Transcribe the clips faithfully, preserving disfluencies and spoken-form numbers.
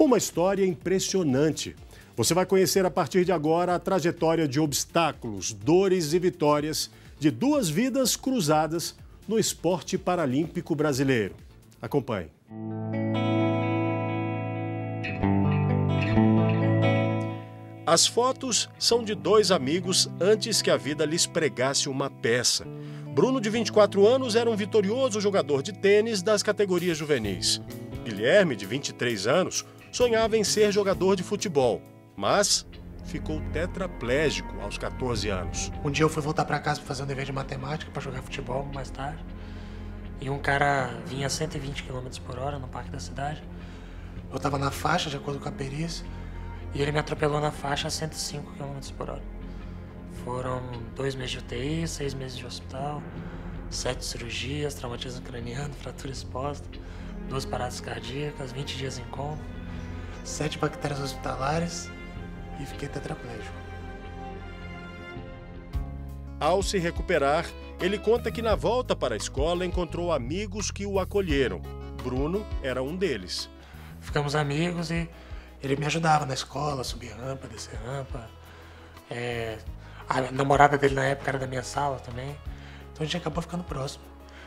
Uma história impressionante. Você vai conhecer a partir de agora a trajetória de obstáculos, dores e vitórias de duas vidas cruzadas no esporte paralímpico brasileiro. Acompanhe. As fotos são de dois amigos antes que a vida lhes pregasse uma peça. Bruno, de vinte e quatro anos, era um vitorioso jogador de tênis das categorias juvenis. Guilherme, de vinte e três anos, sonhava em ser jogador de futebol, mas ficou tetraplégico aos quatorze anos. Um dia eu fui voltar para casa para fazer um dever de matemática para jogar futebol mais tarde. E um cara vinha a cento e vinte quilômetros por hora no parque da cidade. Eu estava na faixa, de acordo com a perícia, e ele me atropelou na faixa a cento e cinco quilômetros por hora. Foram dois meses de U T I, seis meses de hospital, sete cirurgias, traumatismo craniano, fratura exposta, duas paradas cardíacas, vinte dias em coma, sete bactérias hospitalares e fiquei tetraplégico. Ao se recuperar, ele conta que na volta para a escola encontrou amigos que o acolheram. Bruno era um deles. Ficamos amigos e ele me ajudava na escola, subir rampa, descer rampa. É, a namorada dele na época era da minha sala também. Então a gente acabou ficando próximo.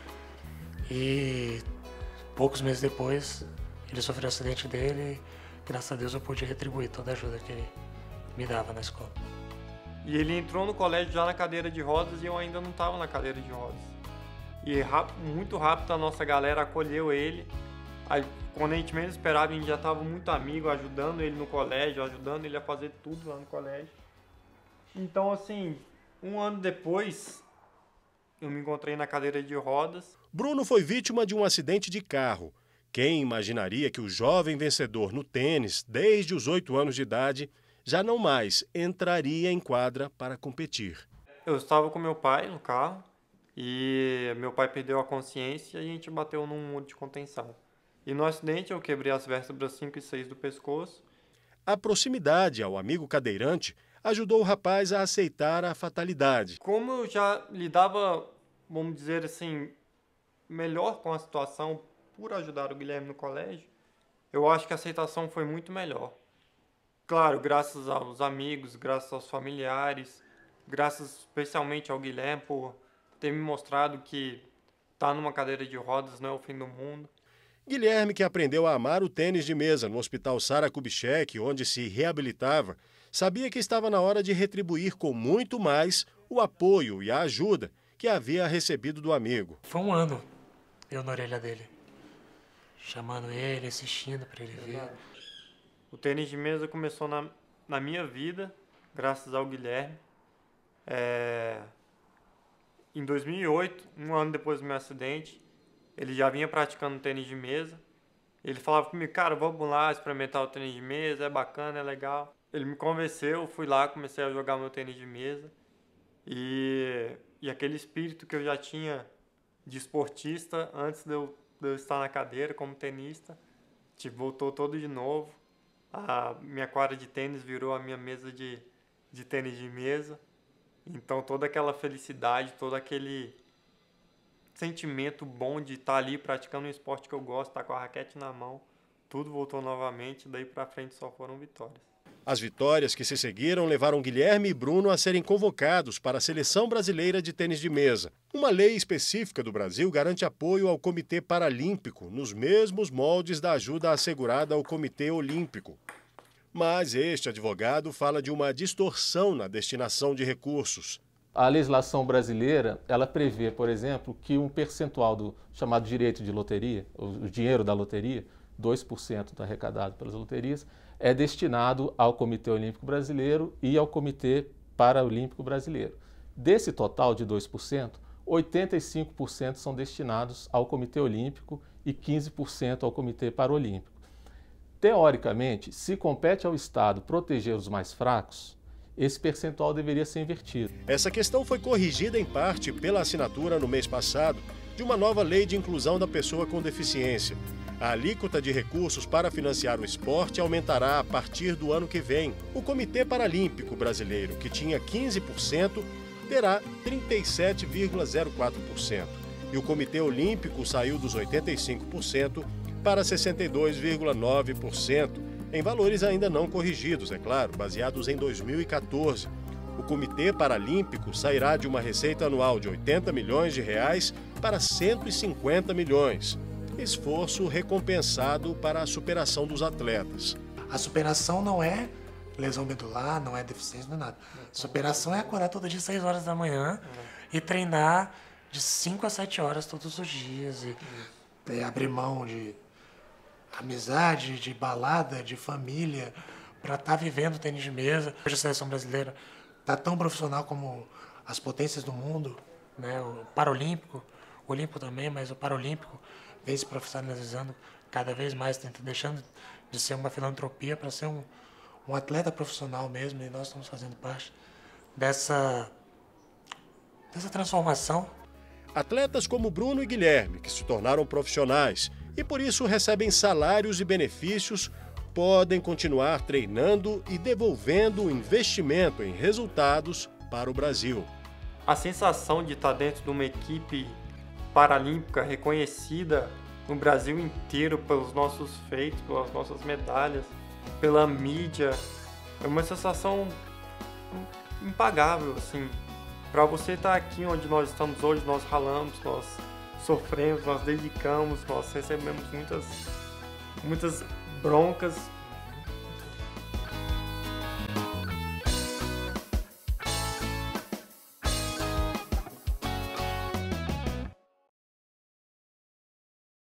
E poucos meses depois, ele sofreu o acidente dele e graças a Deus eu pude retribuir toda a ajuda que ele me dava na escola. E ele entrou no colégio já na cadeira de rodas e eu ainda não estava na cadeira de rodas. E rápido, muito rápido a nossa galera acolheu ele. Aí, quando a gente menos esperava, a gente já estava muito amigo, ajudando ele no colégio, ajudando ele a fazer tudo lá no colégio. Então, assim, um ano depois, eu me encontrei na cadeira de rodas. Bruno foi vítima de um acidente de carro. Quem imaginaria que o jovem vencedor no tênis, desde os oito anos de idade, já não mais entraria em quadra para competir. Eu estava com meu pai no carro e meu pai perdeu a consciência e a gente bateu num muro de contenção. E no acidente eu quebrei as vértebras cinco e seis do pescoço. A proximidade ao amigo cadeirante ajudou o rapaz a aceitar a fatalidade. Como eu já lidava, vamos dizer assim, melhor com a situação por ajudar o Guilherme no colégio, eu acho que a aceitação foi muito melhor. Claro, graças aos amigos, graças aos familiares, graças especialmente ao Guilherme por ter me mostrado que estar numa cadeira de rodas não é o fim do mundo. Guilherme, que aprendeu a amar o tênis de mesa no Hospital Sara Kubitschek, onde se reabilitava, sabia que estava na hora de retribuir com muito mais o apoio e a ajuda que havia recebido do amigo. Foi um ano eu na orelha dele, chamando ele, insistindo para ele vir. O tênis de mesa começou na, na minha vida, graças ao Guilherme. É... Em dois mil e oito, um ano depois do meu acidente, ele já vinha praticando tênis de mesa. Ele falava comigo, cara, vamos lá experimentar o tênis de mesa, é bacana, é legal. Ele me convenceu, fui lá, comecei a jogar meu tênis de mesa. E, e aquele espírito que eu já tinha de esportista, antes de eu, de eu estar na cadeira como tenista, tipo, voltou todo de novo. A minha quadra de tênis virou a minha mesa de, de tênis de mesa. Então toda aquela felicidade, todo aquele sentimento bom de estar ali praticando um esporte que eu gosto, estar com a raquete na mão, tudo voltou novamente, daí pra frente só foram vitórias. As vitórias que se seguiram levaram Guilherme e Bruno a serem convocados para a Seleção Brasileira de Tênis de Mesa. Uma lei específica do Brasil garante apoio ao Comitê Paralímpico, nos mesmos moldes da ajuda assegurada ao Comitê Olímpico. Mas este advogado fala de uma distorção na destinação de recursos. A legislação brasileira, ela prevê, por exemplo, que um percentual do chamado direito de loteria, o dinheiro da loteria, dois por cento do arrecadado pelas loterias, é destinado ao Comitê Olímpico Brasileiro e ao Comitê Paralímpico Brasileiro. Desse total de dois por cento, oitenta e cinco por cento são destinados ao Comitê Olímpico e quinze por cento ao Comitê Paralímpico. Teoricamente, se compete ao Estado proteger os mais fracos, esse percentual deveria ser invertido. Essa questão foi corrigida em parte pela assinatura no mês passado de uma nova lei de inclusão da pessoa com deficiência. A alíquota de recursos para financiar o esporte aumentará a partir do ano que vem. O Comitê Paralímpico Brasileiro, que tinha quinze por cento, terá trinta e sete vírgula zero quatro por cento. E o Comitê Olímpico saiu dos oitenta e cinco por cento para sessenta e dois vírgula nove por cento, em valores ainda não corrigidos, é claro, baseados em dois mil e quatorze. O Comitê Paralímpico sairá de uma receita anual de oitenta milhões de reais para cento e cinquenta milhões. Esforço recompensado para a superação dos atletas. A superação não é lesão medular, não é deficiência, não é nada. Superação é acordar todo dia às seis horas da manhã e treinar de cinco a sete horas todos os dias. E é, abrir mão de amizade, de balada, de família, para estar tá vivendo tênis de mesa. Hoje a seleção brasileira está tão profissional como as potências do mundo, né? O Paralímpico, o Olímpico também, mas o Paralímpico vem se profissionalizando cada vez mais, tentando, deixando de ser uma filantropia para ser um, um atleta profissional mesmo, e nós estamos fazendo parte dessa, dessa transformação. Atletas como Bruno e Guilherme, que se tornaram profissionais e por isso recebem salários e benefícios, podem continuar treinando e devolvendo o investimento em resultados para o Brasil. A sensação de estar dentro de uma equipe paralímpica reconhecida no Brasil inteiro pelos nossos feitos, pelas nossas medalhas, pela mídia, é uma sensação impagável, assim. Para você estar aqui onde nós estamos hoje, nós ralamos, nós sofremos, nós dedicamos, nós recebemos muitas, muitas broncas,